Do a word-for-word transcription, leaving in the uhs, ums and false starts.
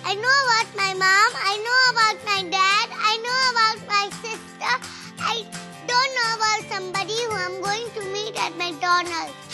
I know about my mom. I know about my dad. I know about my sister. I don't know about somebody who I'm going to meet at McDonald's.